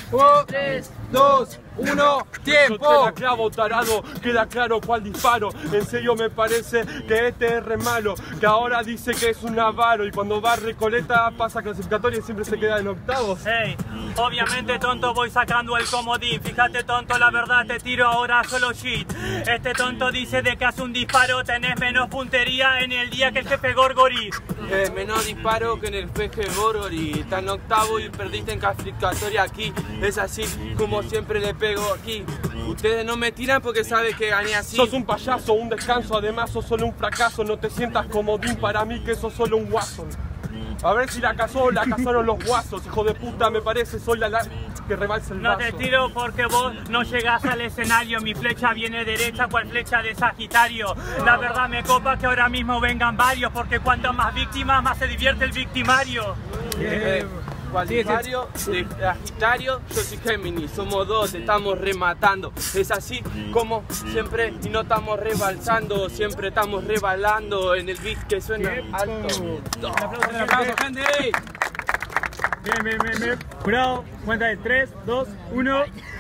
3, 2, 1, tiempo. Queda clavo, tarado, queda claro cuál disparo. En serio me parece que este es re malo, que ahora dice que es un avaro y cuando va a Recoleta pasa clasificatoria y siempre se queda en octavos. Hey, obviamente tonto voy sacando el comodín. Fíjate tonto, la verdad te tiro ahora solo shit. Este tonto dice de que hace un disparo, tenés menos puntería en el día que el jefe Gorgori. Menos disparo que en el jefe Gorgori. Está en octavo y perdiste en clasificatoria aquí. Es así como siempre le pego aquí. Ustedes no me tiran porque saben que gané así. Sos un payaso, un descanso, además sos solo un fracaso. No te sientas comodín para mí que sos solo un guaso. A ver si la cazaron los guasos, hijo de puta, me parece, soy la que rebalsa el No vaso. te tiro porque vos no llegás al escenario. Mi flecha viene derecha cual flecha de Sagitario. La verdad me copa que ahora mismo vengan varios, porque cuanto más víctimas más se divierte el victimario. Sagitario, de Sagitario, yo soy Géminis, somos dos, te estamos rematando. Es así como siempre y no estamos rebalsando, siempre estamos rebalando en el beat que suena alto. Un aplauso, gente. Bien. Jurado, cuenta de 3, 2, 1.